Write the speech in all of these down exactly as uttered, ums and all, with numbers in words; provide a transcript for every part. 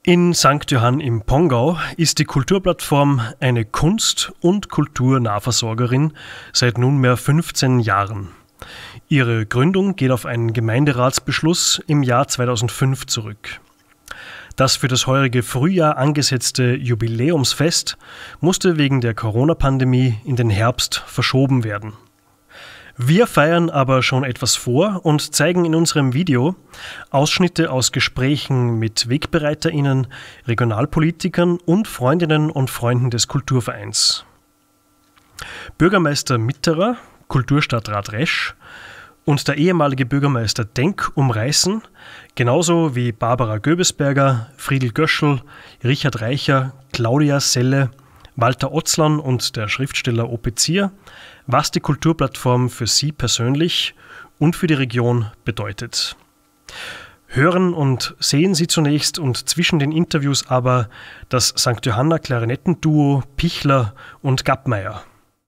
In Sankt Johann im Pongau ist die Kulturplattform eine Kunst- und Kulturnahversorgerin seit nunmehr fünfzehn Jahren. Ihre Gründung geht auf einen Gemeinderatsbeschluss im Jahr zweitausendfünf zurück. Das für das heurige Frühjahr angesetzte Jubiläumsfest musste wegen der Corona-Pandemie in den Herbst verschoben werden. Wir feiern aber schon etwas vor und zeigen in unserem Video Ausschnitte aus Gesprächen mit WegbereiterInnen, Regionalpolitikern und Freundinnen und Freunden des Kulturvereins. Bürgermeister Mitterer, Kulturstadtrat Resch und der ehemalige Bürgermeister Denk umreißen, genauso wie Barbara Göbesberger, Friedel Göschel, Richard Reicher, Claudia Selle, Walter Otzlan und der Schriftsteller Ope Zier, was die Kulturplattform für sie persönlich und für die Region bedeutet. Hören und sehen Sie zunächst und zwischen den Interviews aber das Sankt Johanner Klarinettenduo Pichler und Gappmeier.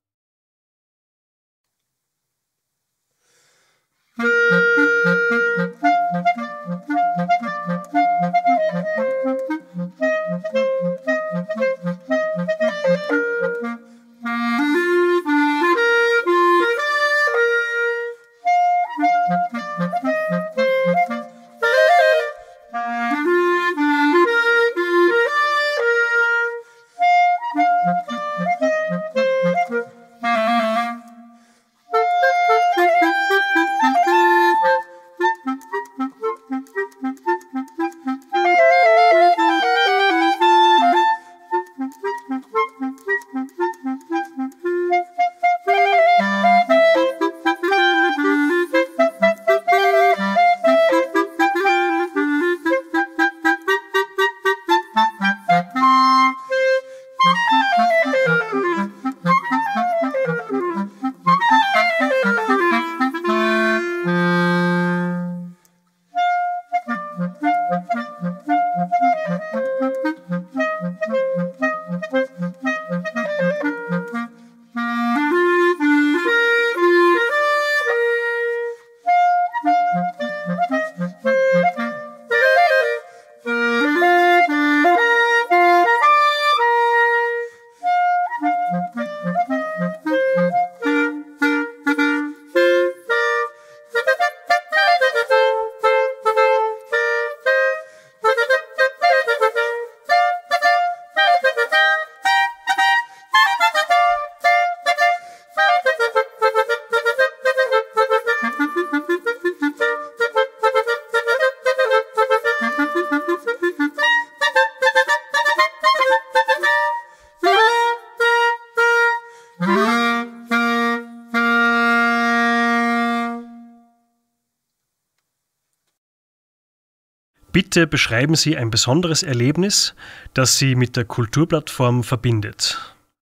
Bitte beschreiben Sie ein besonderes Erlebnis, das Sie mit der Kulturplattform verbindet.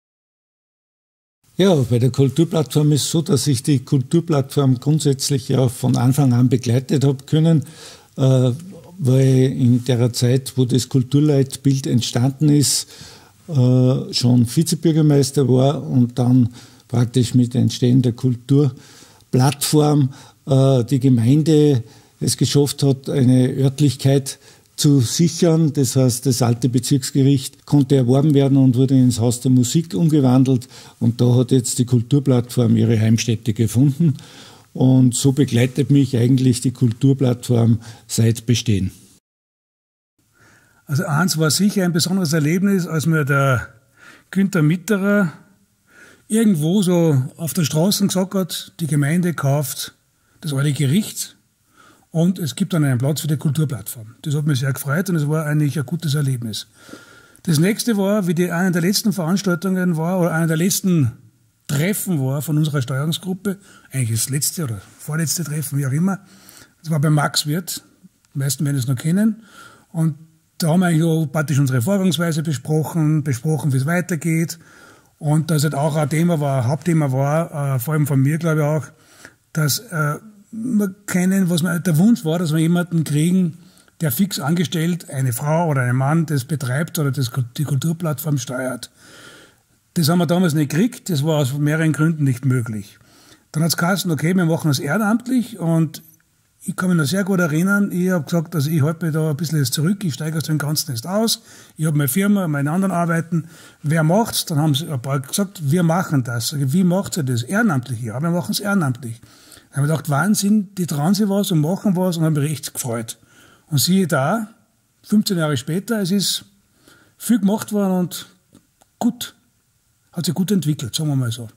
Ja, bei der Kulturplattform ist es so, dass ich die Kulturplattform grundsätzlich ja von Anfang an begleitet habe können, äh, weil in der Zeit, wo das Kulturleitbild entstanden ist, äh, schon Vizebürgermeister war und dann praktisch mit Entstehen der Kulturplattform äh, die Gemeinde es geschafft hat, eine Örtlichkeit zu sichern. Das heißt, das alte Bezirksgericht konnte erworben werden und wurde ins Haus der Musik umgewandelt. Und da hat jetzt die Kulturplattform ihre Heimstätte gefunden. Und so begleitet mich eigentlich die Kulturplattform seit Bestehen. Also eins war sicher ein besonderes Erlebnis, als mir der Günther Mitterer irgendwo so auf der Straße gesagt hat, die Gemeinde kauft das alte Gericht und es gibt dann einen Platz für die Kulturplattform. Das hat mich sehr gefreut und es war eigentlich ein gutes Erlebnis. Das nächste war, wie die eine der letzten Veranstaltungen war, oder eine der letzten Treffen war von unserer Steuerungsgruppe, eigentlich das letzte oder vorletzte Treffen, wie auch immer. Das war bei Max Wirth, die meisten werden es noch kennen. Und da haben wir eigentlich auch praktisch unsere Vorgangsweise besprochen, besprochen, wie es weitergeht. Und das halt auch ein Thema war, ein Hauptthema war, äh, vor allem von mir, glaube ich auch, dass äh, wir kennen, was man, der Wunsch war, dass wir jemanden kriegen, der fix angestellt, eine Frau oder einen Mann, das betreibt oder das, die Kulturplattform steuert. Das haben wir damals nicht gekriegt, das war aus mehreren Gründen nicht möglich. Dann hat es geheißen, okay, wir machen das ehrenamtlich und ich kann mich noch sehr gut erinnern, ich habe gesagt, also ich halte mich da ein bisschen jetzt zurück, ich steige aus dem Ganzen jetzt aus, ich habe meine Firma, meine anderen Arbeiten, wer macht's? Dann haben sie ein paar gesagt, wir machen das. Wie macht ihr das? Ehrenamtlich, ja, wir machen es ehrenamtlich. Dann habe ich gedacht, Wahnsinn, die trauen sich was und machen was und haben mich richtig gefreut. Und siehe da, fünfzehn Jahre später, es ist viel gemacht worden und gut, hat sich gut entwickelt, sagen wir mal so.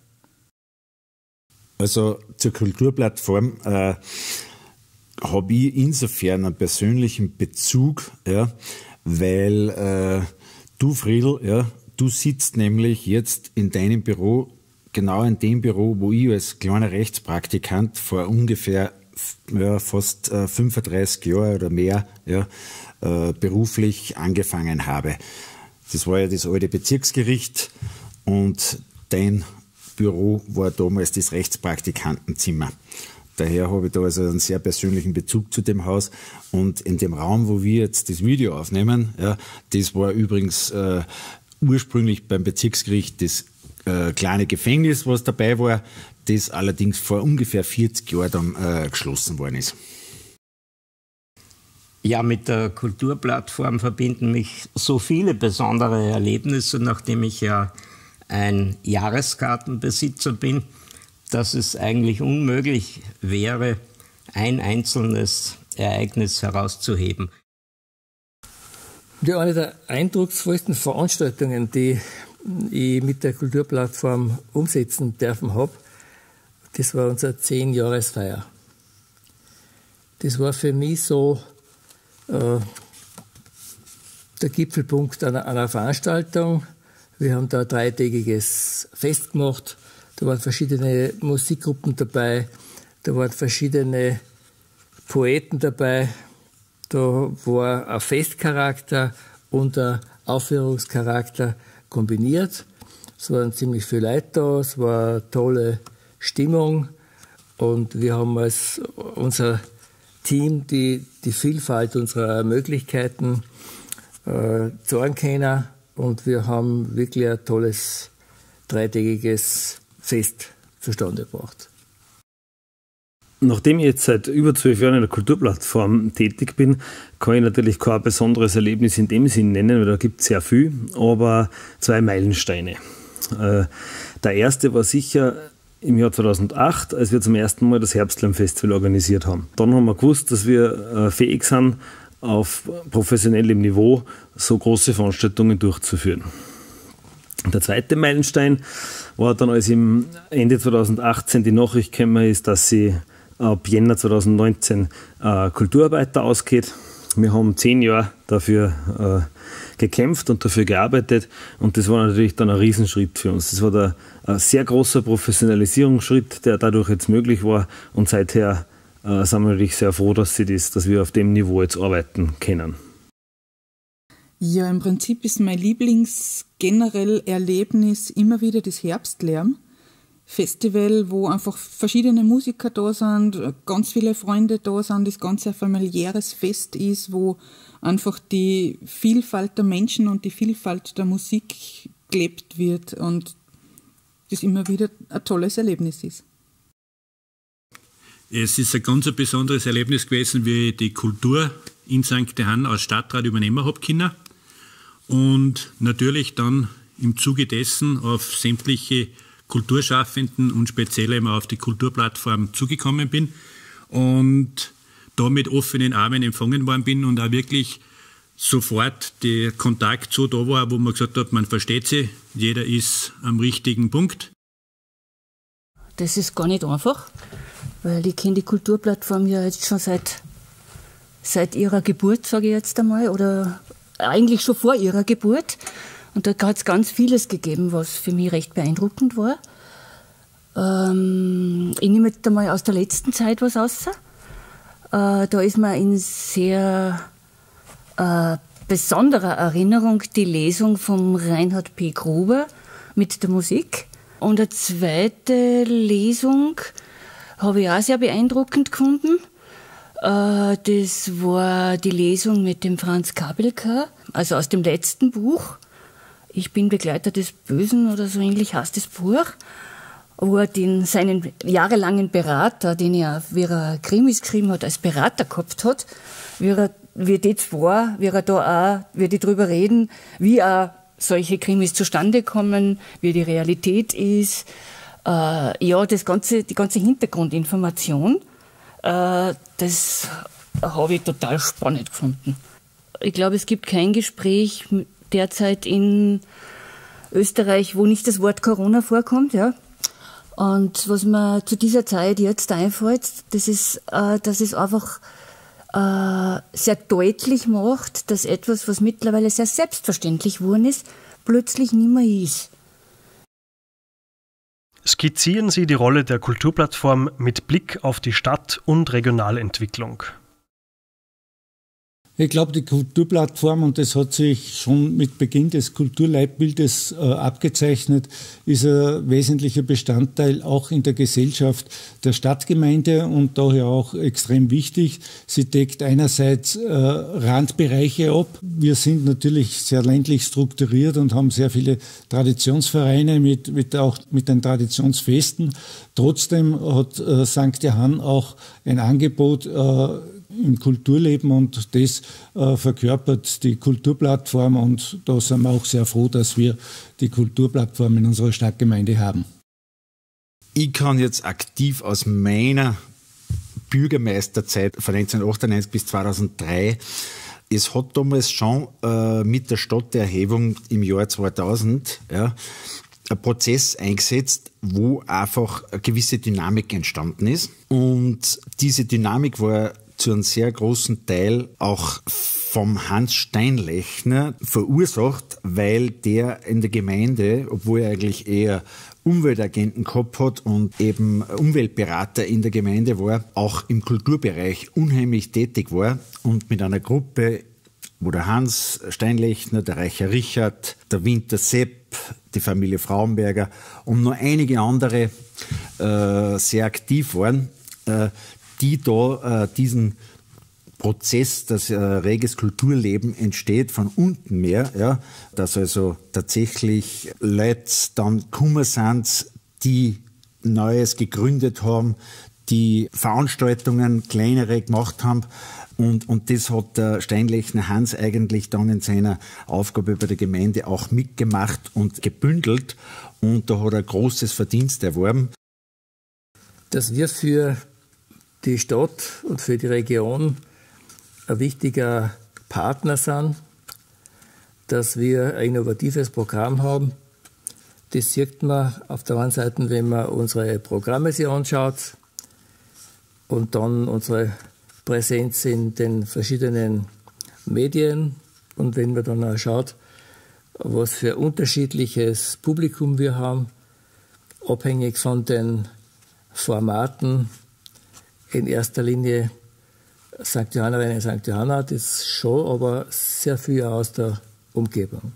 Also zur Kulturplattform äh, habe ich insofern einen persönlichen Bezug, ja, weil äh, du, Friedl, ja, du sitzt nämlich jetzt in deinem Büro, genau in dem Büro, wo ich als kleiner Rechtspraktikant vor ungefähr ja, fast äh, fünfunddreißig Jahren oder mehr ja, äh, beruflich angefangen habe. Das war ja das alte Bezirksgericht und dein Büro war damals das Rechtspraktikantenzimmer. Daher habe ich da also einen sehr persönlichen Bezug zu dem Haus. Und in dem Raum, wo wir jetzt das Video aufnehmen, ja, das war übrigens äh, ursprünglich beim Bezirksgericht das äh, kleine Gefängnis, was dabei war, das allerdings vor ungefähr vierzig Jahren dann äh, geschlossen worden ist. Ja, mit der Kulturplattform verbinden mich so viele besondere Erlebnisse, nachdem ich ja ein Jahreskartenbesitzer bin, dass es eigentlich unmöglich wäre, ein einzelnes Ereignis herauszuheben. Ja, eine der eindrucksvollsten Veranstaltungen, die ich mit der Kulturplattform umsetzen dürfen habe, das war unsere zehn-Jahresfeier. Das war für mich so äh, der Gipfelpunkt einer, einer Veranstaltung. Wir haben da ein dreitägiges Fest gemacht. Da waren verschiedene Musikgruppen dabei, da waren verschiedene Poeten dabei, da war ein Festcharakter und ein Aufführungscharakter kombiniert. Es waren ziemlich viele Leute da, es war eine tolle Stimmung und wir haben als unser Team die, die Vielfalt unserer Möglichkeiten äh, zeigen können und wir haben wirklich ein tolles dreitägiges Fest zustande gebracht. Nachdem ich jetzt seit über zwölf Jahren in der Kulturplattform tätig bin, kann ich natürlich kein besonderes Erlebnis in dem Sinn nennen, weil da gibt es sehr viel, aber zwei Meilensteine. Der erste war sicher im Jahr zweitausendacht, als wir zum ersten Mal das Herbstlärm-Festival organisiert haben. Dann haben wir gewusst, dass wir fähig sind, auf professionellem Niveau so große Veranstaltungen durchzuführen. Der zweite Meilenstein war dann, als im Ende zweitausendachtzehn die Nachricht gekommen ist, dass sie ab Jänner zweitausendneunzehn äh, Kulturarbeiter ausgeht. Wir haben zehn Jahre dafür äh, gekämpft und dafür gearbeitet und das war natürlich dann ein Riesenschritt für uns. Das war der, ein sehr großer Professionalisierungsschritt, der dadurch jetzt möglich war und seither äh, sind wir natürlich sehr froh, dass, sie das, dass wir auf dem Niveau jetzt arbeiten können. Ja, im Prinzip ist mein Lieblingsgenerell Erlebnis immer wieder das Herbstlärm. Festival, wo einfach verschiedene Musiker da sind, ganz viele Freunde da sind, das Ganze ein familiäres Fest ist, wo einfach die Vielfalt der Menschen und die Vielfalt der Musik gelebt wird und das immer wieder ein tolles Erlebnis ist. Es ist ein ganz besonderes Erlebnis gewesen, wie ich die Kultur in Sankt Johann als Stadtrat übernehmen habe können. Und natürlich dann im Zuge dessen auf sämtliche Kulturschaffenden und speziell eben auf die Kulturplattform zugekommen bin und da mit offenen Armen empfangen worden bin und auch wirklich sofort der Kontakt so da war, wo man gesagt hat, man versteht sie, jeder ist am richtigen Punkt. Das ist gar nicht einfach, weil ich kenne die Kulturplattform ja jetzt schon seit, seit ihrer Geburt, sage ich jetzt einmal, oder eigentlich schon vor ihrer Geburt. Und da hat es ganz vieles gegeben, was für mich recht beeindruckend war. Ähm, ich nehme jetzt einmal aus der letzten Zeit was raus. Äh, da ist mir in sehr äh, besonderer Erinnerung die Lesung von Reinhard P. Gruber mit der Musik. Und eine zweite Lesung habe ich auch sehr beeindruckend gefunden. Äh, das war die Lesung mit dem Franz Kabelka, also aus dem letzten Buch. Ich bin Begleiter des Bösen oder so ähnlich heißt das Buch. wo er den, seinen jahrelangen Berater, den er, wie er Krimis geschrieben hat, als Berater gehabt hat, wie er, wie die zwei, wie er da auch, wie die drüber reden, wie auch solche Krimis zustande kommen, wie die Realität ist, äh, ja, das ganze, die ganze Hintergrundinformation, äh, das habe ich total spannend gefunden. Ich glaube, es gibt kein Gespräch derzeit in Österreich, wo nicht das Wort Corona vorkommt, ja. Und was mir zu dieser Zeit jetzt einfällt, das ist, äh, dass es einfach äh, sehr deutlich macht, dass etwas, was mittlerweile sehr selbstverständlich geworden ist, plötzlich nicht mehr ist. Skizzieren Sie die Rolle der Kulturplattform mit Blick auf die Stadt- und Regionalentwicklung. Ich glaube, die Kulturplattform, und das hat sich schon mit Beginn des Kulturleitbildes äh, abgezeichnet, ist ein wesentlicher Bestandteil auch in der Gesellschaft der Stadtgemeinde und daher auch extrem wichtig. Sie deckt einerseits äh, Randbereiche ab. Wir sind natürlich sehr ländlich strukturiert und haben sehr viele Traditionsvereine mit, mit auch mit den Traditionsfesten. Trotzdem hat äh, Sankt Johann auch ein Angebot äh, im Kulturleben und das äh, verkörpert die Kulturplattform und da sind wir auch sehr froh, dass wir die Kulturplattform in unserer Stadtgemeinde haben. Ich kann jetzt aktiv aus meiner Bürgermeisterzeit von neunzehnhundertachtundneunzig bis zweitausenddrei, es hat damals schon äh, mit der Stadterhebung im Jahr zweitausend ja, ein Prozess eingesetzt, wo einfach eine gewisse Dynamik entstanden ist und diese Dynamik war zu einem sehr großen Teil auch vom Hans Steinlechner verursacht, weil der in der Gemeinde, obwohl er eigentlich eher Umweltagenten gehabt hat und eben Umweltberater in der Gemeinde war, auch im Kulturbereich unheimlich tätig war und mit einer Gruppe, wo der Hans Steinlechner, der Reicher Richard, der Winter Sepp, die Familie Frauenberger und noch einige andere äh, sehr aktiv waren, äh, die da äh, diesen Prozess, dass äh, reges Kulturleben entsteht von unten mehr, ja, dass also tatsächlich Leute dann gekommen sind, die Neues gegründet haben, die Veranstaltungen, kleinere gemacht haben und, und das hat der Steinlechner Hans eigentlich dann in seiner Aufgabe bei der Gemeinde auch mitgemacht und gebündelt und da hat er großes Verdienst erworben. Dass wir für die Stadt und für die Region ein wichtiger Partner sind, dass wir ein innovatives Programm haben. Das sieht man auf der einen Seite, wenn man unsere Programme sich anschaut und dann unsere Präsenz in den verschiedenen Medien und wenn man dann auch schaut, was für unterschiedliches Publikum wir haben, abhängig von den Formaten. In erster Linie Sankt Johannerinnen, Sankt Johanna, das schon, aber sehr viel aus der Umgebung.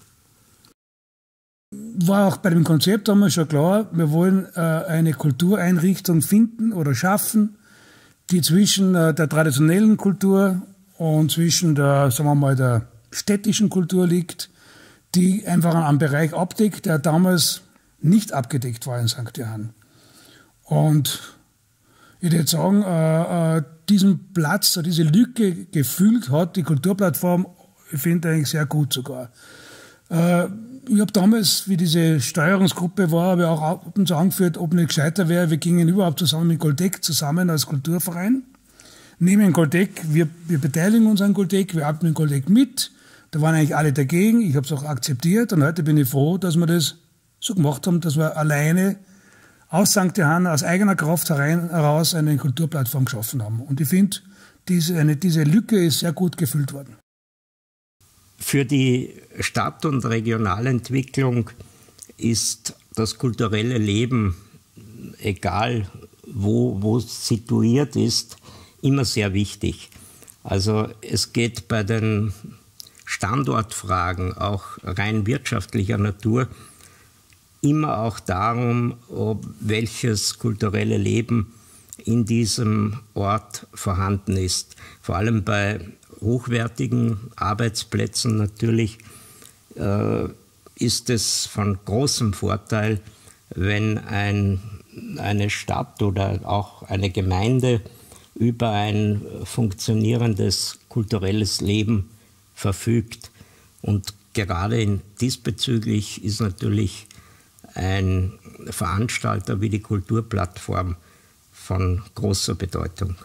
War auch bei dem Konzept damals schon klar, wir wollen äh, eine Kultureinrichtung finden oder schaffen, die zwischen äh, der traditionellen Kultur und zwischen der, sagen wir mal, der städtischen Kultur liegt, die einfach einen Bereich abdeckt, der damals nicht abgedeckt war in Sankt Johann. Und ich würde sagen, äh, äh, diesen Platz, diese Lücke gefüllt hat die Kulturplattform, ich finde eigentlich sehr gut sogar. Äh, ich habe damals, wie diese Steuerungsgruppe war, habe ich auch ab und zu angeführt, ob nicht gescheiter wäre, wir gingen überhaupt zusammen mit Goldeck zusammen als Kulturverein, nehmen Goldeck, wir, wir beteiligen uns an Goldeck, wir atmen Goldeck mit, da waren eigentlich alle dagegen, ich habe es auch akzeptiert und heute bin ich froh, dass wir das so gemacht haben, dass wir alleine aus Sankt Johann, aus eigener Kraft heraus eine Kulturplattform geschaffen haben. Und ich finde, diese, eine, diese Lücke ist sehr gut gefüllt worden. Für die Stadt- und Regionalentwicklung ist das kulturelle Leben, egal wo, wo es situiert ist, immer sehr wichtig. Also es geht bei den Standortfragen, auch rein wirtschaftlicher Natur, immer auch darum, ob welches kulturelle Leben in diesem Ort vorhanden ist. Vor allem bei hochwertigen Arbeitsplätzen natürlich äh, ist es von großem Vorteil, wenn ein eine Stadt oder auch eine Gemeinde über ein funktionierendes kulturelles Leben verfügt. Und gerade in diesbezüglich ist natürlich ein Veranstalter wie die Kulturplattform von großer Bedeutung.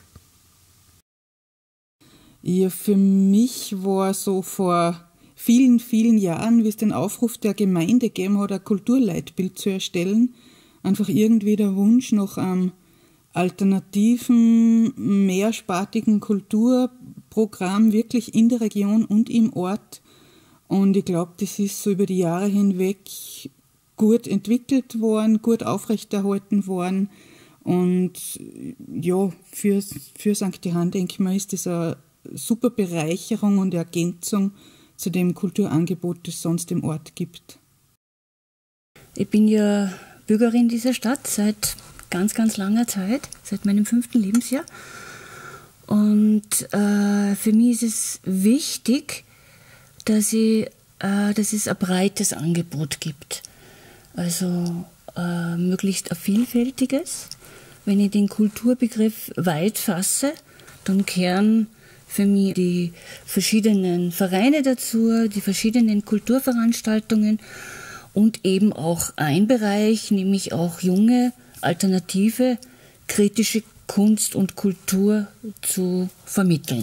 Ja, für mich war so vor vielen, vielen Jahren, wie es den Aufruf der Gemeinde gegeben hat, ein Kulturleitbild zu erstellen, einfach irgendwie der Wunsch nach einem alternativen, mehrspartigen Kulturprogramm wirklich in der Region und im Ort. Und ich glaube, das ist so über die Jahre hinweg gut entwickelt worden, gut aufrechterhalten worden. Und ja, für, für Sankt Johann, denke ich mal, ist das eine super Bereicherung und Ergänzung zu dem Kulturangebot, das es sonst im Ort gibt. Ich bin ja Bürgerin dieser Stadt seit ganz, ganz langer Zeit, seit meinem fünften Lebensjahr. Und äh, für mich ist es wichtig, dass, ich, äh, dass es ein breites Angebot gibt. Also äh, möglichst ein vielfältiges. Wenn ich den Kulturbegriff weit fasse, dann kehren für mich die verschiedenen Vereine dazu, die verschiedenen Kulturveranstaltungen und eben auch ein Bereich, nämlich auch junge, alternative, kritische Kunst und Kultur zu vermitteln.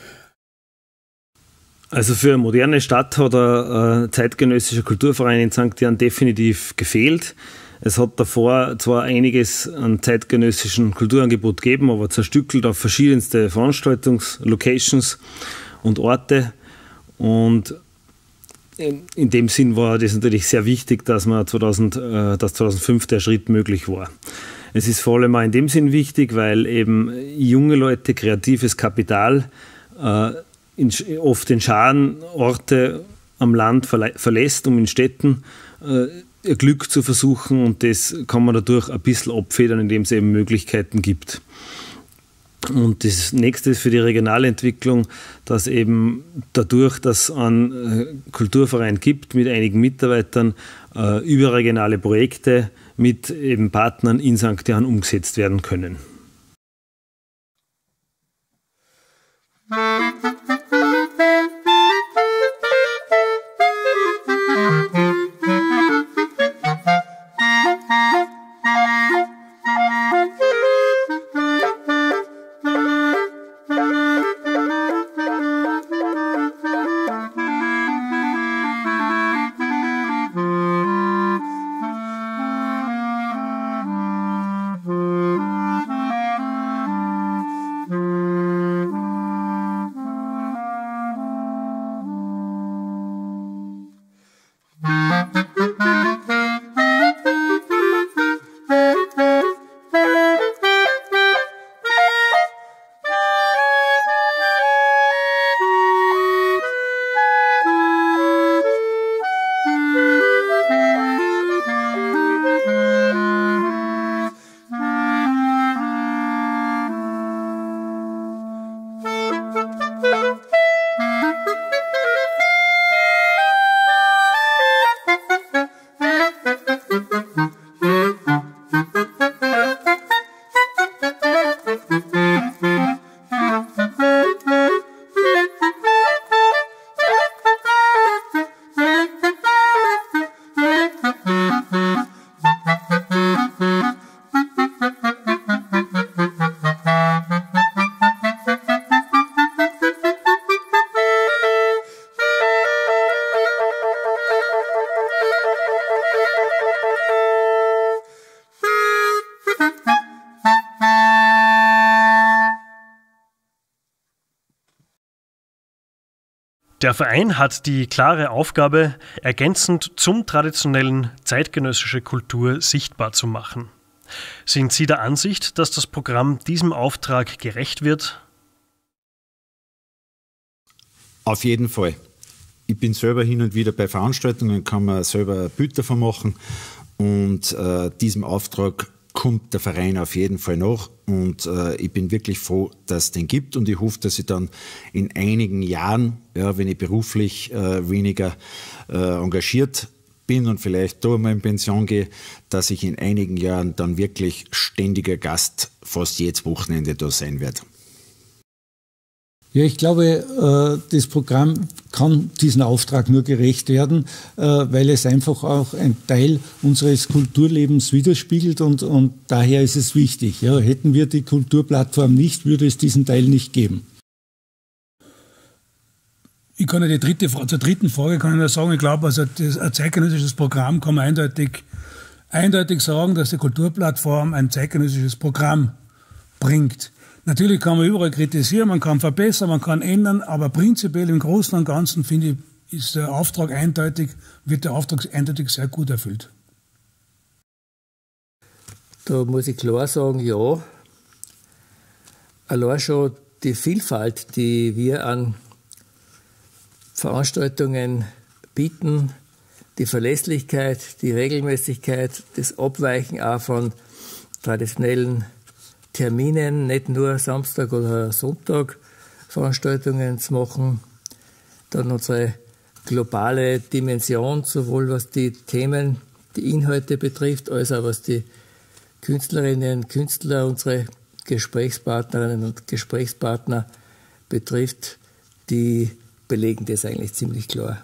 Also für eine moderne Stadt hat ein äh, zeitgenössischer Kulturverein in Sankt Johann definitiv gefehlt. Es hat davor zwar einiges an zeitgenössischen Kulturangebot gegeben, aber zerstückelt auf verschiedenste Veranstaltungslocations und Orte. Und in dem Sinn war das natürlich sehr wichtig, dass, man zweitausend, äh, dass zweitausendfünf der Schritt möglich war. Es ist vor allem auch in dem Sinn wichtig, weil eben junge Leute kreatives Kapital äh, in, oft in Scharen Orte am Land verle- verlässt, um in Städten äh, ihr Glück zu versuchen, und das kann man dadurch ein bisschen abfedern, indem es eben Möglichkeiten gibt. Und das nächste ist für die regionale Entwicklung, dass eben dadurch, dass es einen Kulturverein gibt mit einigen Mitarbeitern, äh, überregionale Projekte mit eben Partnern in Sankt Johann umgesetzt werden können. Der Verein hat die klare Aufgabe, ergänzend zum traditionellen zeitgenössische Kultur sichtbar zu machen. Sind Sie der Ansicht, dass das Programm diesem Auftrag gerecht wird? Auf jeden Fall. Ich bin selber hin und wieder bei Veranstaltungen, kann man selber ein Bild davon machen, und äh, diesem Auftrag kommt der Verein auf jeden Fall nach, und äh, ich bin wirklich froh, dass es den gibt, und ich hoffe, dass ich dann in einigen Jahren, ja, wenn ich beruflich äh, weniger äh, engagiert bin und vielleicht da mal in Pension gehe, dass ich in einigen Jahren dann wirklich ständiger Gast fast jedes Wochenende da sein werde. Ja, ich glaube, das Programm kann diesem Auftrag nur gerecht werden, weil es einfach auch ein Teil unseres Kulturlebens widerspiegelt und, und daher ist es wichtig. Ja, hätten wir die Kulturplattform nicht, würde es diesen Teil nicht geben. Ich kann ja die dritte, zur dritten Frage kann ich nur sagen, ich glaube, also das, ein zeitgenössisches Programm kann man eindeutig, eindeutig sagen, dass die Kulturplattform ein zeitgenössisches Programm bringt. Natürlich kann man überall kritisieren, man kann verbessern, man kann ändern, aber prinzipiell im Großen und Ganzen, finde ich, ist der Auftrag eindeutig, wird der Auftrag eindeutig sehr gut erfüllt. Da muss ich klar sagen, ja. Allein schon die Vielfalt, die wir an Veranstaltungen bieten, die Verlässlichkeit, die Regelmäßigkeit, das Abweichen auch von traditionellen Terminen, nicht nur Samstag oder Sonntag Veranstaltungen zu machen. Dann unsere globale Dimension, sowohl was die Themen, die Inhalte betrifft, als auch was die Künstlerinnen und Künstler, unsere Gesprächspartnerinnen und Gesprächspartner betrifft, die belegen das eigentlich ziemlich klar.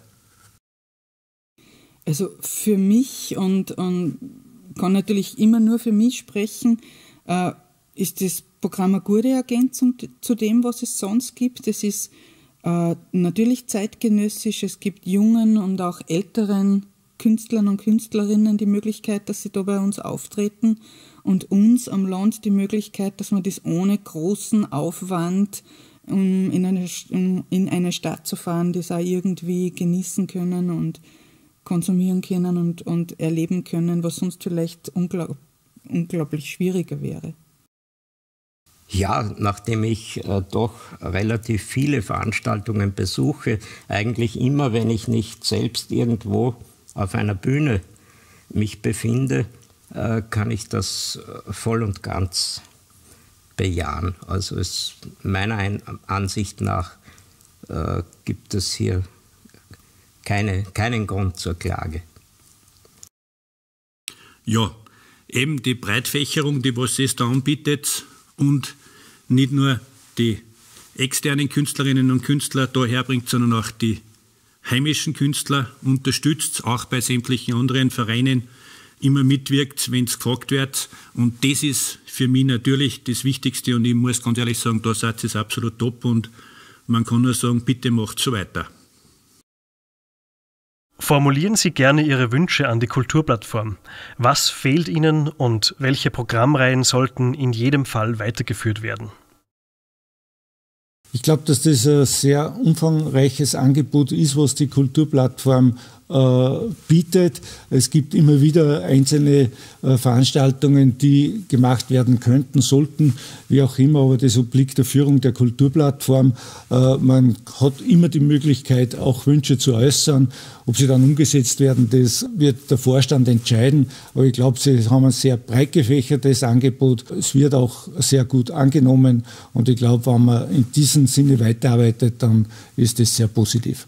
Also für mich und, und kann natürlich immer nur für mich sprechen, äh, ist das Programm eine gute Ergänzung zu dem, was es sonst gibt. Es ist äh, natürlich zeitgenössisch, es gibt jungen und auch älteren Künstlern und Künstlerinnen die Möglichkeit, dass sie da bei uns auftreten und uns am Land die Möglichkeit, dass man das ohne großen Aufwand, um in eine, um in eine Stadt zu fahren, das auch irgendwie genießen können und konsumieren können und, und erleben können, was sonst vielleicht unglaub, unglaublich schwieriger wäre. Ja, nachdem ich äh, doch relativ viele Veranstaltungen besuche, eigentlich immer, wenn ich nicht selbst irgendwo auf einer Bühne mich befinde, äh, kann ich das äh, voll und ganz bejahen. Also es, meiner Ein- Ansicht nach äh, gibt es hier keine, keinen Grund zur Klage. Ja, eben die Breitfächerung, die was es da anbietet, und nicht nur die externen Künstlerinnen und Künstler da herbringt, sondern auch die heimischen Künstler unterstützt, auch bei sämtlichen anderen Vereinen immer mitwirkt, wenn es gefragt wird. Und das ist für mich natürlich das Wichtigste und ich muss ganz ehrlich sagen, da seid ihr absolut top und man kann nur sagen, bitte macht so weiter. Formulieren Sie gerne Ihre Wünsche an die Kulturplattform. Was fehlt Ihnen und welche Programmreihen sollten in jedem Fall weitergeführt werden? Ich glaube, dass das ein sehr umfangreiches Angebot ist, was die Kulturplattform äh, bietet. Es gibt immer wieder einzelne äh, Veranstaltungen, die gemacht werden könnten, sollten, wie auch immer, aber das obliegt der Führung der Kulturplattform. Äh, man hat immer die Möglichkeit, auch Wünsche zu äußern. Ob sie dann umgesetzt werden, das wird der Vorstand entscheiden. Aber ich glaube, sie haben ein sehr breit gefächertes Angebot. Es wird auch sehr gut angenommen. Und ich glaube, wenn man in diesem Sinne weiterarbeitet, dann ist das sehr positiv.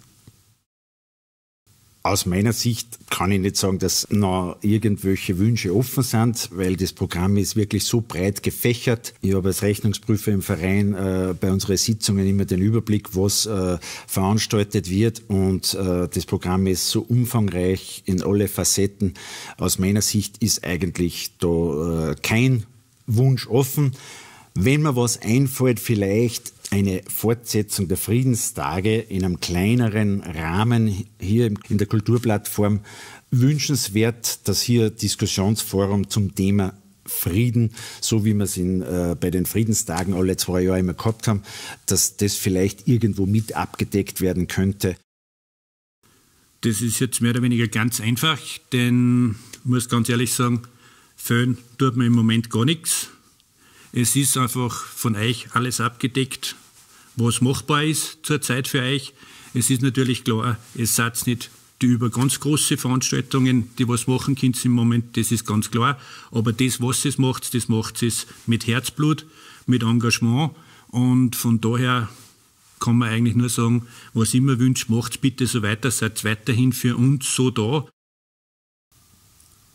Aus meiner Sicht kann ich nicht sagen, dass noch irgendwelche Wünsche offen sind, weil das Programm ist wirklich so breit gefächert. Ich habe als Rechnungsprüfer im Verein äh, bei unseren Sitzungen immer den Überblick, was äh, veranstaltet wird und äh, das Programm ist so umfangreich in alle Facetten. Aus meiner Sicht ist eigentlich da äh, kein Wunsch offen. Wenn mir was einfällt, vielleicht eine Fortsetzung der Friedenstage in einem kleineren Rahmen hier in der Kulturplattform. Wünschenswert, dass hier Diskussionsforum zum Thema Frieden, so wie wir es in, äh, bei den Friedenstagen alle zwei Jahre immer gehabt haben, dass das vielleicht irgendwo mit abgedeckt werden könnte. Das ist jetzt mehr oder weniger ganz einfach, denn ich muss ganz ehrlich sagen, fehlen tut mir im Moment gar nichts. Es ist einfach von euch alles abgedeckt, was machbar ist zurzeit für euch. Es ist natürlich klar, es seid nicht die über ganz große Veranstaltungen, die was machen könnt im Moment, das ist ganz klar. Aber das, was es macht, das macht es mit Herzblut, mit Engagement. Und von daher kann man eigentlich nur sagen, was immer wünscht, macht bitte so weiter, seid weiterhin für uns so da.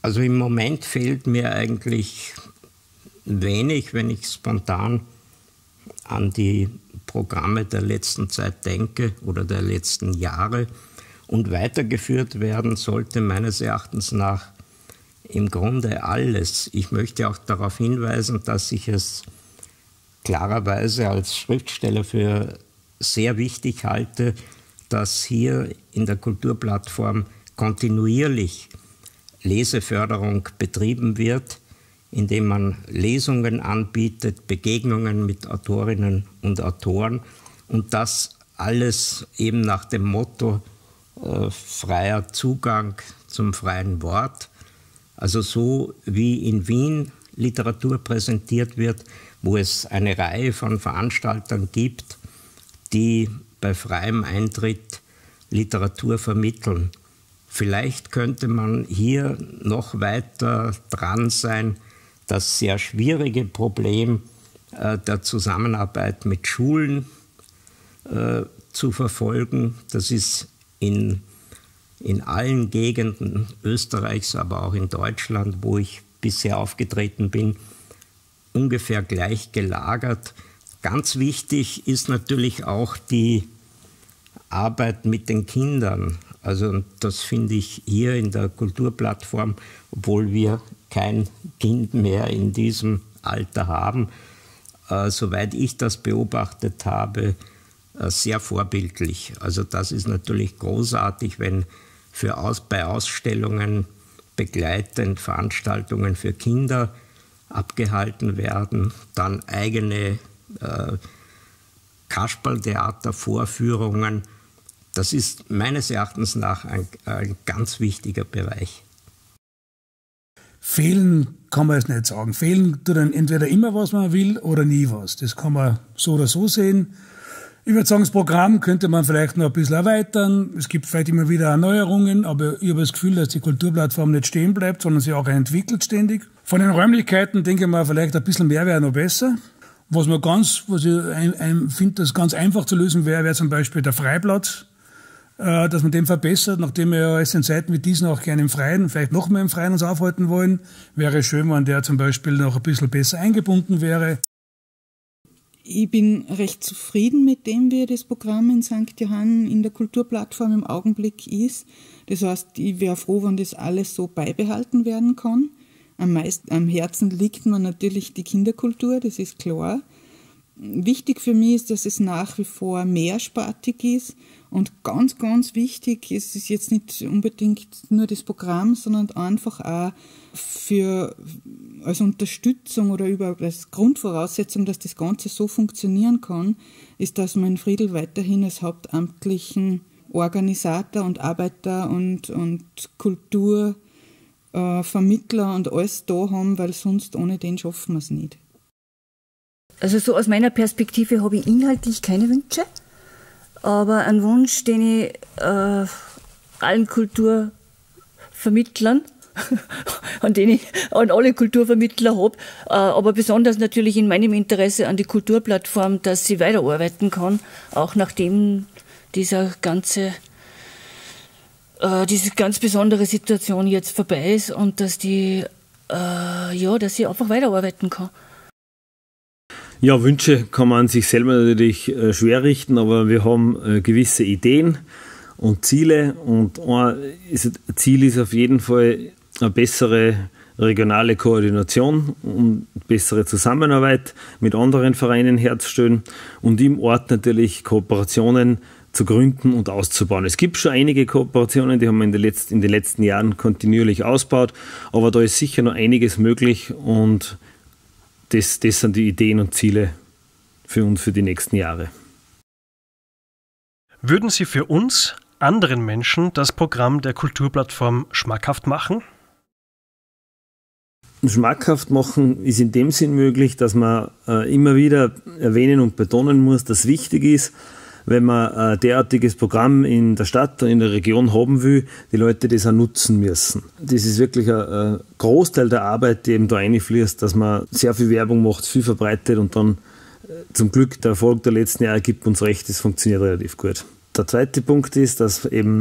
Also im Moment fehlt mir eigentlich wenig, wenn ich spontan an die Programme der letzten Zeit denke oder der letzten Jahre. Und weitergeführt werden sollte meines Erachtens nach im Grunde alles. Ich möchte auch darauf hinweisen, dass ich es klarerweise als Schriftsteller für sehr wichtig halte, dass hier in der Kulturplattform kontinuierlich Leseförderung betrieben wird, indem man Lesungen anbietet, Begegnungen mit Autorinnen und Autoren und das alles eben nach dem Motto äh, freier Zugang zum freien Wort. Also so wie in Wien Literatur präsentiert wird, wo es eine Reihe von Veranstaltern gibt, die bei freiem Eintritt Literatur vermitteln. Vielleicht könnte man hier noch weiter dran sein, das sehr schwierige Problem äh, der Zusammenarbeit mit Schulen äh, zu verfolgen. Das ist in, in allen Gegenden Österreichs, aber auch in Deutschland, wo ich bisher aufgetreten bin, ungefähr gleich gelagert. Ganz wichtig ist natürlich auch die Arbeit mit den Kindern. Also das finde ich hier in der Kulturplattform, obwohl wir kein Kind mehr in diesem Alter haben, äh, soweit ich das beobachtet habe, äh, sehr vorbildlich. Also das ist natürlich großartig, wenn für Aus, bei Ausstellungen begleitend Veranstaltungen für Kinder abgehalten werden, dann eigene äh, Kasperltheater-Vorführungen. Das ist meines Erachtens nach ein, ein ganz wichtiger Bereich. Fehlen kann man jetzt nicht sagen. Fehlen tut dann entweder immer, was man will, oder nie was. Das kann man so oder so sehen. Ich würde sagen, das Programm könnte man vielleicht noch ein bisschen erweitern. Es gibt vielleicht immer wieder Erneuerungen, aber ich habe das Gefühl, dass die Kulturplattform nicht stehen bleibt, sondern sich auch entwickelt ständig. Von den Räumlichkeiten denke ich mal, vielleicht ein bisschen mehr wäre noch besser. Was man ganz, was ich ein, ein, finde, das ganz einfach zu lösen wäre, wäre zum Beispiel der Freiplatz, äh, dass man den verbessert, nachdem wir ja jetzt in Zeiten wie diesen auch gerne im Freien, vielleicht noch mehr im Freien uns aufhalten wollen, wäre schön, wenn der zum Beispiel noch ein bisschen besser eingebunden wäre. Ich bin recht zufrieden mit dem, wie das Programm in Sankt Johann in der Kulturplattform im Augenblick ist. Das heißt, ich wäre froh, wenn das alles so beibehalten werden kann. Am meisten, am Herzen liegt mir natürlich die Kinderkultur, das ist klar. Wichtig für mich ist, dass es nach wie vor mehrspartig ist. Und ganz, ganz wichtig ist es jetzt nicht unbedingt nur das Programm, sondern einfach auch für, als Unterstützung oder über, als Grundvoraussetzung, dass das Ganze so funktionieren kann, ist, dass man Friedl weiterhin als hauptamtlichen Organisator und Arbeiter und, und Kultur Äh, Vermittler und alles da haben, weil sonst ohne den schaffen wir es nicht. Also so aus meiner Perspektive habe ich inhaltlich keine Wünsche, aber einen Wunsch, den ich äh, allen Kulturvermittlern, an den ich an alle Kulturvermittler habe, äh, aber besonders natürlich in meinem Interesse an die Kulturplattform, dass sie weiterarbeiten kann, auch nachdem dieser ganze diese ganz besondere Situation jetzt vorbei ist und dass die, äh, ja, dass sie einfach weiterarbeiten kann. Ja, Wünsche kann man an sich selber natürlich äh, schwer richten, aber wir haben äh, gewisse Ideen und Ziele und ein ist, Ziel ist auf jeden Fall eine bessere regionale Koordination und bessere Zusammenarbeit mit anderen Vereinen herzustellen und im Ort natürlich Kooperationen zu gründen und auszubauen. Es gibt schon einige Kooperationen, die haben wir in, der letzten, in den letzten Jahren kontinuierlich ausgebaut, aber da ist sicher noch einiges möglich und das, das sind die Ideen und Ziele für uns für die nächsten Jahre. Würden Sie für uns, anderen Menschen, das Programm der Kulturplattform schmackhaft machen? Schmackhaft machen ist in dem Sinn möglich, dass man äh, immer wieder erwähnen und betonen muss, dass wichtig ist, wenn man ein derartiges Programm in der Stadt und in der Region haben will, die Leute das auch nutzen müssen. Das ist wirklich ein Großteil der Arbeit, die eben da reinfließt, dass man sehr viel Werbung macht, viel verbreitet und dann zum Glück der Erfolg der letzten Jahre gibt uns recht, das funktioniert relativ gut. Der zweite Punkt ist, dass eben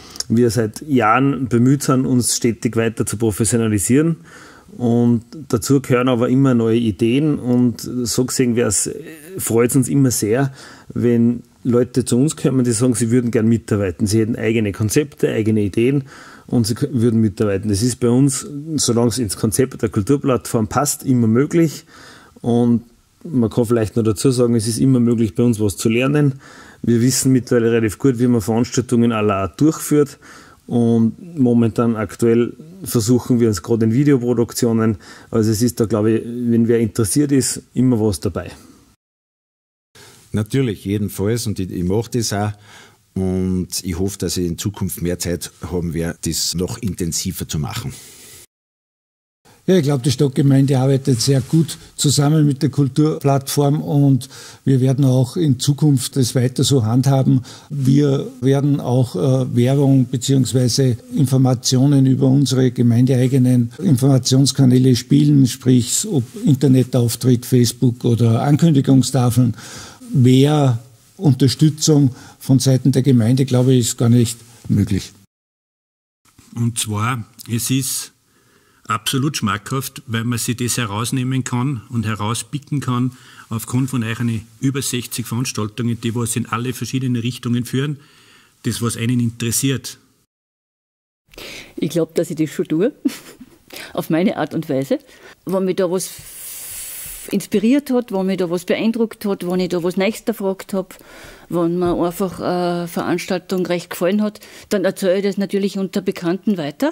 wir seit Jahren bemüht sind, uns stetig weiter zu professionalisieren. Und dazu gehören aber immer neue Ideen. Und so gesehen freut es uns immer sehr, wenn Leute zu uns kommen, die sagen, sie würden gern mitarbeiten. Sie hätten eigene Konzepte, eigene Ideen und sie würden mitarbeiten. Das ist bei uns, solange es ins Konzept der Kulturplattform passt, immer möglich. Und man kann vielleicht noch dazu sagen, es ist immer möglich, bei uns was zu lernen. Wir wissen mittlerweile relativ gut, wie man Veranstaltungen à la Art durchführt. Und momentan aktuell versuchen wir uns gerade in Videoproduktionen. Also es ist da, glaube ich, wenn wer interessiert ist, immer was dabei. Natürlich, jedenfalls. Und ich, ich mache das auch. Und ich hoffe, dass ich in Zukunft mehr Zeit haben werde, das noch intensiver zu machen. Ja, ich glaube, die Stadtgemeinde arbeitet sehr gut zusammen mit der Kulturplattform und wir werden auch in Zukunft das weiter so handhaben. Wir werden auch äh, Werbung bzw. Informationen über unsere gemeindeeigenen Informationskanäle spielen, sprich ob Internetauftritt, Facebook oder Ankündigungstafeln. Mehr Unterstützung von Seiten der Gemeinde, glaube ich, ist gar nicht möglich. Und zwar, es ist absolut schmackhaft, weil man sich das herausnehmen kann und herauspicken kann aufgrund von euren über sechzig Veranstaltungen, die was in alle verschiedene Richtungen führen, das, was einen interessiert. Ich glaube, dass ich das schon tue, auf meine Art und Weise. Wenn mich da was inspiriert hat, wenn mich da was beeindruckt hat, wenn ich da was Neues gefragt habe, wenn mir einfach eine Veranstaltung recht gefallen hat, dann erzähle ich das natürlich unter Bekannten weiter.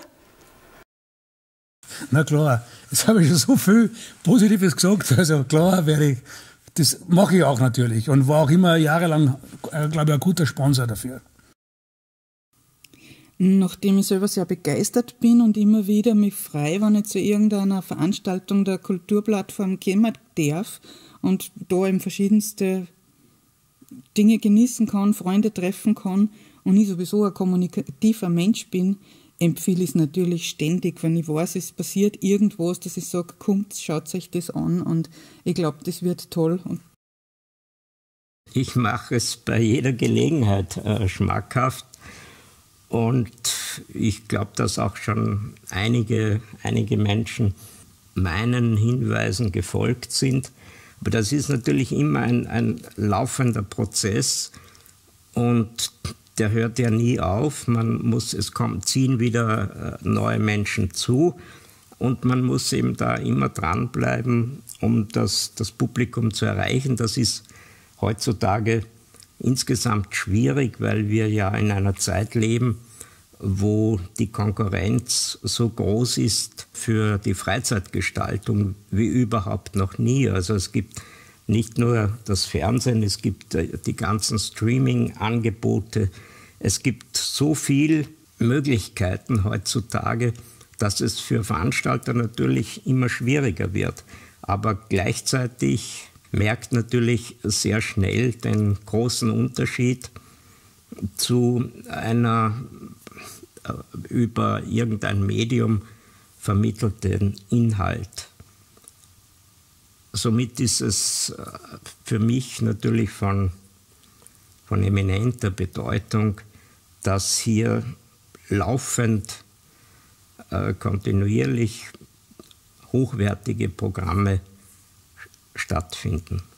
Na klar, jetzt habe ich schon so viel Positives gesagt, also klar werde ich, das mache ich auch natürlich und war auch immer jahrelang, glaube ich, ein guter Sponsor dafür. Nachdem ich selber sehr begeistert bin und immer wieder mich frei, wenn ich zu irgendeiner Veranstaltung der Kulturplattform kommen darf und da eben verschiedenste Dinge genießen kann, Freunde treffen kann und ich sowieso ein kommunikativer Mensch bin, empfehle ich es natürlich ständig, wenn ich weiß, es passiert irgendwas, dass ich sage, kommt, schaut euch das an und ich glaube, das wird toll. Ich mache es bei jeder Gelegenheit äh, schmackhaft und ich glaube, dass auch schon einige, einige Menschen meinen Hinweisen gefolgt sind. Aber das ist natürlich immer ein, ein laufender Prozess und der hört ja nie auf. Man muss, es kommen, ziehen wieder äh, neue Menschen zu und man muss eben da immer dranbleiben, um das, das Publikum zu erreichen. Das ist heutzutage insgesamt schwierig, weil wir ja in einer Zeit leben, wo die Konkurrenz so groß ist für die Freizeitgestaltung wie überhaupt noch nie. Also es gibt nicht nur das Fernsehen, es gibt die ganzen Streaming-Angebote. Es gibt so viele Möglichkeiten heutzutage, dass es für Veranstalter natürlich immer schwieriger wird. Aber gleichzeitig merkt natürlich sehr schnell den großen Unterschied zu einer über irgendein Medium vermittelten Inhalt. Somit ist es für mich natürlich von, von eminenter Bedeutung, dass hier laufend, äh, kontinuierlich hochwertige Programme stattfinden.